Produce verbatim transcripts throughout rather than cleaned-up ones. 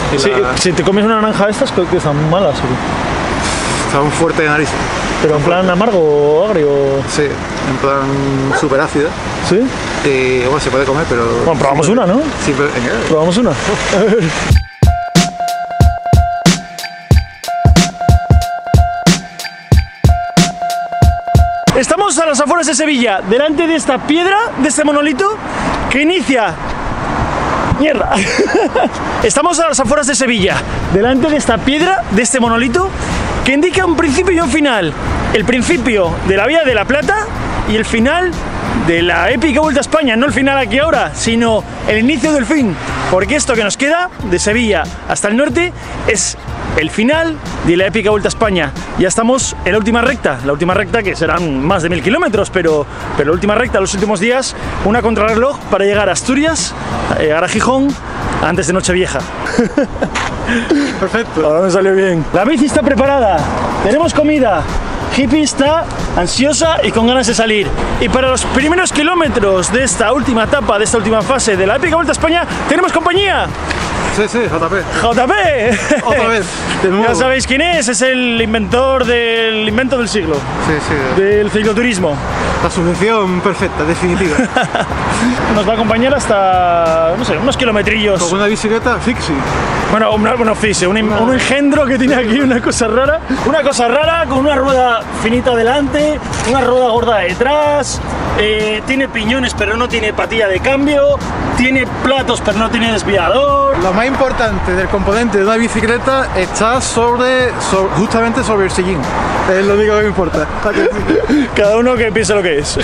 Sí, la... Si te comes una naranja de estas, creo que están malas. ¿Sí? Está un fuerte de nariz. Pero en plan amargo o agrio. Sí, en plan súper ácida. ¿Sí? Y bueno, se puede comer, pero... Bueno, probamos una, ¿no? Sí, pero... Probamos una. Estamos a las afueras de Sevilla, delante de esta piedra, de este monolito, que inicia... ¡Mierda! Estamos a las afueras de Sevilla, delante de esta piedra, de este monolito, que indica un principio y un final. El principio de la Vía de la Plata y el final de la épica Vuelta a España. No el final aquí ahora, sino el inicio del fin. Porque esto que nos queda, de Sevilla hasta el norte, es el final de la épica Vuelta a España. Ya estamos en la última recta, la última recta que serán más de mil kilómetros, pero, pero la última recta, los últimos días, una contrarreloj para llegar a Asturias, a llegar a Gijón, antes de Nochevieja. Perfecto. Ahora me salió bien. La bici está preparada, tenemos comida. Hippie está ansiosa y con ganas de salir. Y para los primeros kilómetros de esta última etapa, de esta última fase de la épica Vuelta a España, tenemos compañía. Sí, sí, J P. J P. Otra vez, de nuevo. Ya sabéis quién es, es el inventor del invento del siglo. Sí, sí. Del cicloturismo. La solución perfecta, definitiva. Nos va a acompañar hasta, no sé, unos kilometrillos. Con una bicicleta fixie. Bueno, un, bueno, fise, un, un engendro que tiene aquí una cosa rara. Una cosa rara con una rueda finita delante, una rueda gorda detrás. Eh, tiene piñones pero no tiene patilla de cambio. Tiene platos pero no tiene desviador. Lo más importante del componente de una bicicleta está sobre, sobre justamente sobre el sillín. Es lo único que me importa. Cada uno que piense lo que es.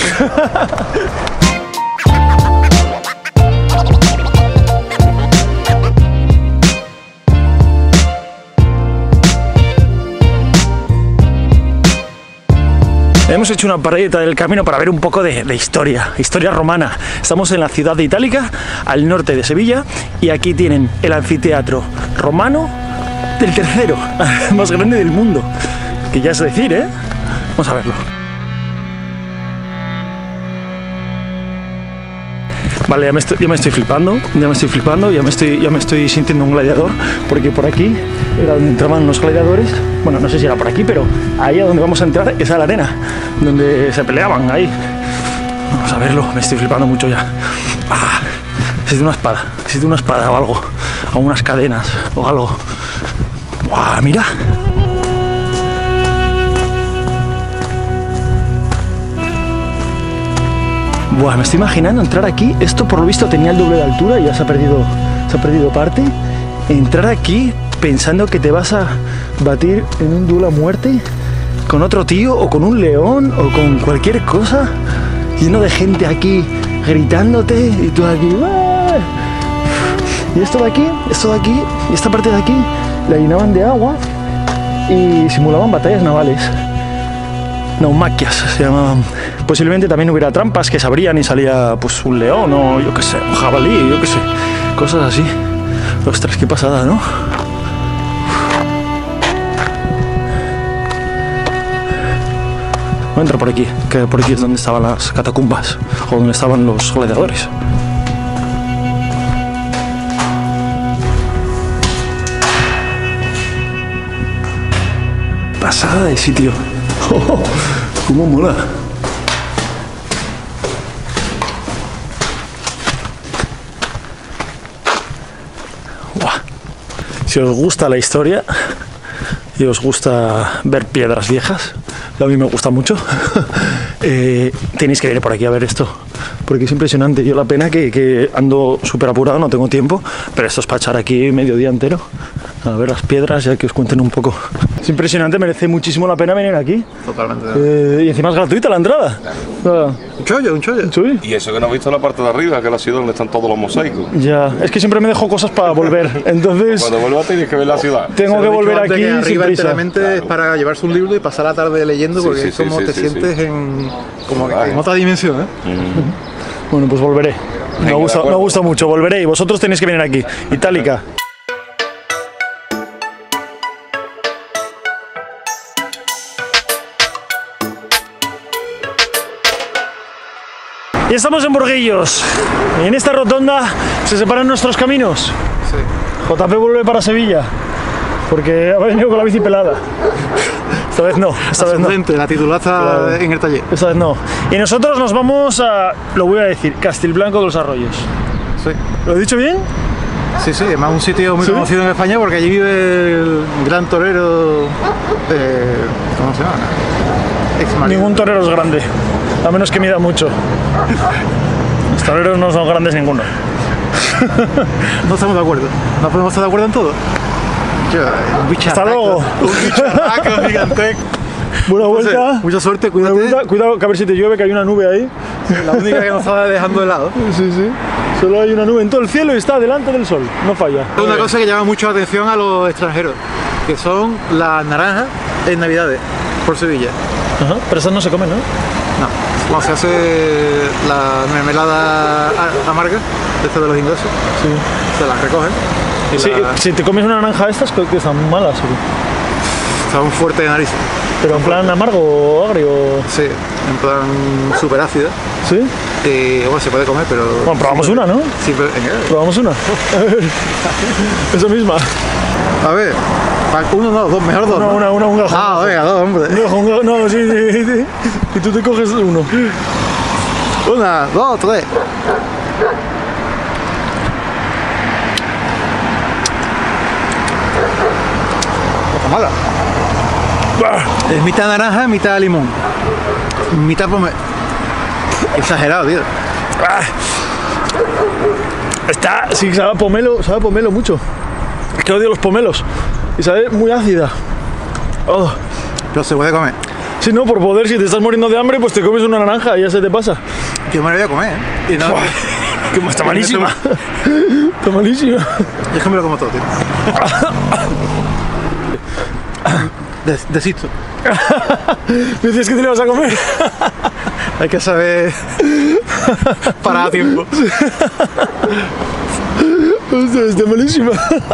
Hemos hecho una paradita del camino para ver un poco de, de historia, historia romana. Estamos en la ciudad de Itálica, al norte de Sevilla, y aquí tienen el anfiteatro romano del tercero, más grande del mundo. Que ya es decir, ¿eh? Vamos a verlo. Vale, ya me, estoy, ya me estoy flipando, ya me estoy flipando, ya me estoy, ya me estoy sintiendo un gladiador, porque por aquí era donde entraban los gladiadores. Bueno, no sé si era por aquí, pero ahí a donde vamos a entrar es a la arena, donde se peleaban, ahí. Vamos a verlo, me estoy flipando mucho ya. Ah, necesito una espada, necesito una espada o algo, o unas cadenas o algo. ¡Buah, mira! Buah, me estoy imaginando entrar aquí. Esto por lo visto tenía el doble de altura y ya se ha perdido, se ha perdido parte. Entrar aquí pensando que te vas a batir en un duelo a muerte con otro tío o con un león o con cualquier cosa, lleno de gente aquí gritándote y tú aquí. ¡Ah! Y esto de aquí, esto de aquí y esta parte de aquí la llenaban de agua y simulaban batallas navales. Naumaquias se llamaban. Posiblemente también hubiera trampas que se abrían y salía pues un león o yo qué sé, un jabalí, yo qué sé, cosas así. Ostras, qué pasada, ¿no? Voy a entrar por aquí, que por aquí es donde estaban las catacumbas o donde estaban los gladiadores. Pasada de sitio. Oh, ¡cómo mola! Buah. Si os gusta la historia y os gusta ver piedras viejas, a mí me gusta mucho, eh, tenéis que venir por aquí a ver esto, porque es impresionante. Yo la pena que, que ando súper apurado, no tengo tiempo, pero esto es para echar aquí medio día entero a ver las piedras, ya que os cuenten un poco. Es impresionante, merece muchísimo la pena venir aquí. Totalmente. Eh, y encima es gratuita la entrada. Claro. Ah, un chollo, un chollo. ¿Sí? Y eso que no he visto la parte de arriba, que es la ciudad donde están todos los mosaicos. Ya, es que siempre me dejo cosas para volver, entonces Cuando vuelvas tienes que ver la ciudad. tengo que volver aquí que sin arriba prisa. enteramente Claro. es para llevarse un libro y pasar la tarde leyendo, Sí, porque sí, es sí, como sí, te sí, sientes sí. en como que Vale. en otra dimensión, ¿eh? Bueno, pues volveré. Me Venga, gusta, de me acuerdo. gusta mucho, volveré y vosotros tenéis que venir aquí. Itálica. Y estamos en Burguillos. Y en esta rotonda se separan nuestros caminos. Sí. J P vuelve para Sevilla, porque ha venido con la bici pelada. Esta vez no, esta vez no. La titular está claro. En el taller. Esta vez no. Y nosotros nos vamos a, lo voy a decir, Castilblanco de los Arroyos. Sí. ¿Lo he dicho bien? Sí, sí, además un sitio muy ¿Sí? conocido en España porque allí vive el gran torero, eh, ¿cómo se llama? Ex-marido. Ningún torero es grande, a menos que mida mucho. Los toreros no son grandes ninguno. No estamos de acuerdo, no podemos estar de acuerdo en todo. Yo, un bicharraco, Hasta luego. Un bicharraco gigantesco. Buena vuelta. No sé, mucha suerte, cuídate. Buena vuelta. Cuidado, que a ver si te llueve, que hay una nube ahí. La única que nos estaba dejando de lado. Sí, sí. Solo hay una nube en todo el cielo y está delante del sol. No falla. Es una cosa que llama mucho la atención a los extranjeros, que son las naranjas en Navidades, por Sevilla. Ajá, pero esas no se comen, ¿no? No. Cuando se hace la mermelada amarga, esta de los ingleses, Sí. se las recogen. Y Sí, la... si te comes una naranja de estas, que están malas. ¿O qué? Está un fuerte de nariz. Pero en plan amargo o agrio. Sí, en plan súper ácida. ¿Sí? Y bueno, se puede comer, pero... Bueno, probamos una, ¿no? Sí, pero... ¿eh? Probamos una. A ver. Esa misma. A ver, uno no, dos, mejor dos. No, ¿no? una, una, un gajo. Ah, venga, dos, hombre. Un gajo, un gajo. No, sí, sí, sí. Y tú te coges uno. Una, dos, tres. No está mala. Es mitad naranja, mitad limón. Mitad pomelo. Exagerado, tío. Está, sí, sabe a pomelo, sabe a pomelo mucho. Es que odio los pomelos. Y sabe muy ácida. Oh. Pero se puede comer. Si no, por poder, si te estás muriendo de hambre, pues te comes una naranja y ya se te pasa. Yo me lo voy a comer, ¿eh? Y no, Que está malísima. Está malísima. yo es que me lo como todo, tío. Des, desisto. Dices que te lo vas a comer. Hay que saber parar a tiempo. Hostia, está malísima.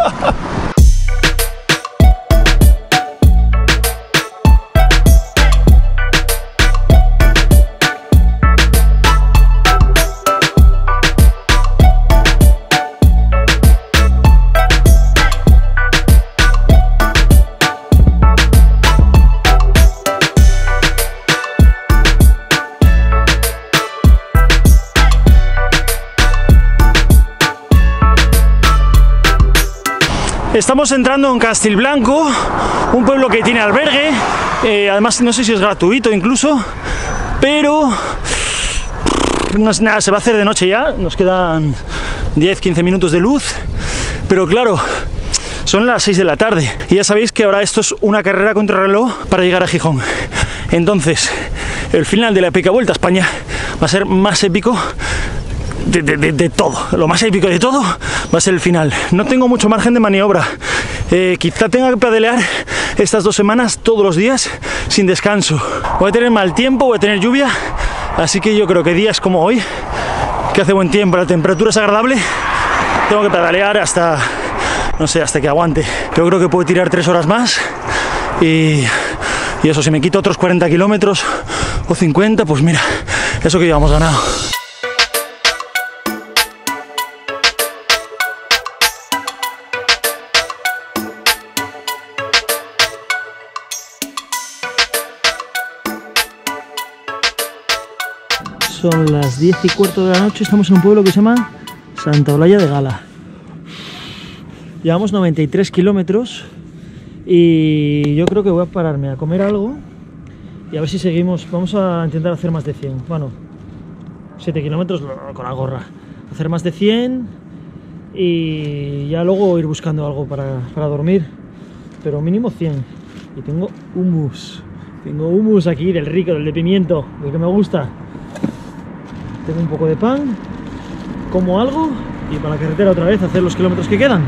Estamos entrando en Castilblanco, un pueblo que tiene albergue, eh, además no sé si es gratuito incluso, pero no es nada, se va a hacer de noche ya, nos quedan diez quince minutos de luz, pero claro, son las seis de la tarde y ya sabéis que ahora esto es una carrera contra reloj para llegar a Gijón. Entonces, el final de la épica Vuelta a España va a ser más épico De, de, de, de todo, lo más épico de todo va a ser el final. No tengo mucho margen de maniobra, eh, quizá tenga que pedalear estas dos semanas todos los días sin descanso. Voy a tener mal tiempo, voy a tener lluvia, así que yo creo que días como hoy, que hace buen tiempo, la temperatura es agradable, tengo que pedalear hasta, no sé, hasta que aguante. Yo creo que puedo tirar tres horas más y, y eso, si me quito otros cuarenta kilómetros o cincuenta, pues mira, eso que llevamos ganado. Son las diez y cuarto de la noche, estamos en un pueblo que se llama Santa Olalla de Gala. Llevamos noventa y tres kilómetros y yo creo que voy a pararme a comer algo y a ver si seguimos. Vamos a intentar hacer más de cien, bueno, siete kilómetros con la gorra. Hacer más de cien y ya luego ir buscando algo para, para dormir, pero mínimo cien. Y tengo hummus, tengo hummus aquí del rico, del de pimiento, del que me gusta. Tengo un poco de pan, como algo y para la carretera otra vez a hacer los kilómetros que quedan.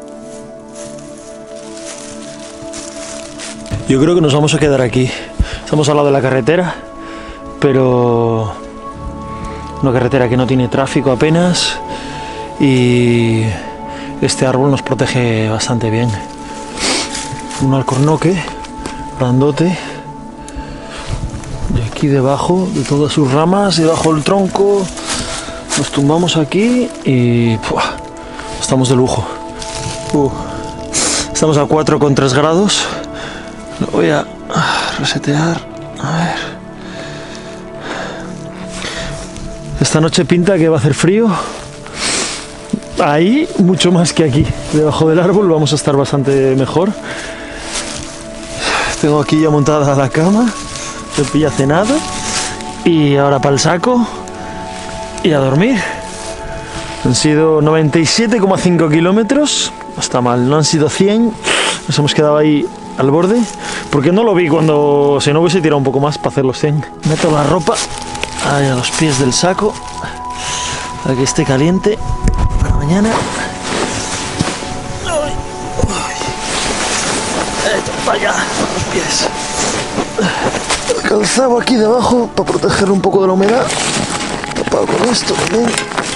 Yo creo que nos vamos a quedar aquí. Estamos al lado de la carretera, pero una carretera que no tiene tráfico apenas y este árbol nos protege bastante bien. Un alcornoque grandote y aquí debajo de todas sus ramas, debajo del tronco, nos tumbamos aquí y ¡pua! Estamos de lujo. Uh, estamos a cuatro coma tres grados. Lo voy a resetear. A ver. Esta noche pinta que va a hacer frío. Ahí mucho más que aquí. Debajo del árbol vamos a estar bastante mejor. Tengo aquí ya montada la cama. Se pilla cenado. Y ahora para el saco. Y a dormir. Han sido noventa y siete coma cinco kilómetros. No está mal, no han sido cien. Nos hemos quedado ahí al borde. Porque no lo vi cuando... Si no hubiese tirado un poco más para hacer los cien. Meto la ropa ahí a los pies del saco. Para que esté caliente para mañana. Ay, ay. Esto para allá, para los pies. El calzado aquí debajo para proteger un poco de la humedad. Tapado con esto también.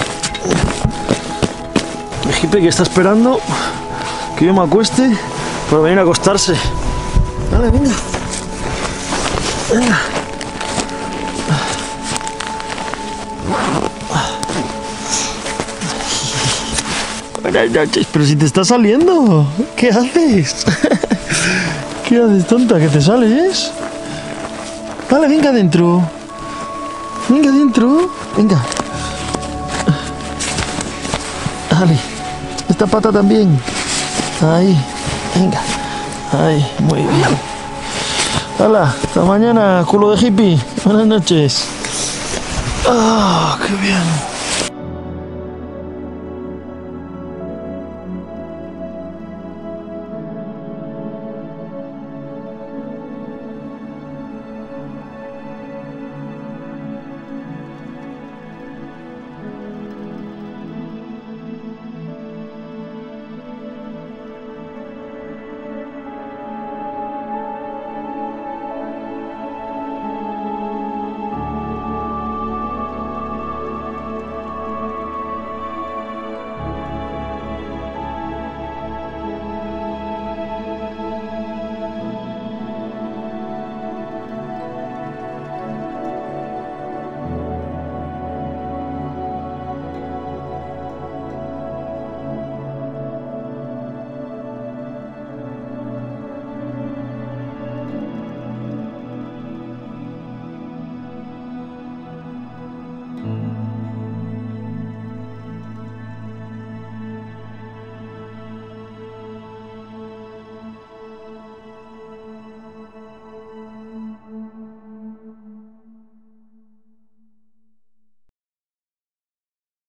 El hippie que está esperando que yo me acueste para venir a acostarse. Vale, venga. Venga. Buenas noches, pero si te está saliendo. ¿Qué haces? ¿Qué haces, tonta? ¿Que te sales? Vale, venga adentro. Venga adentro. Venga. Vale. Esta pata también. Ahí. Venga. Ahí. Muy bien. Hala. Hasta mañana, culo de hippie. Buenas noches. Ah, qué bien.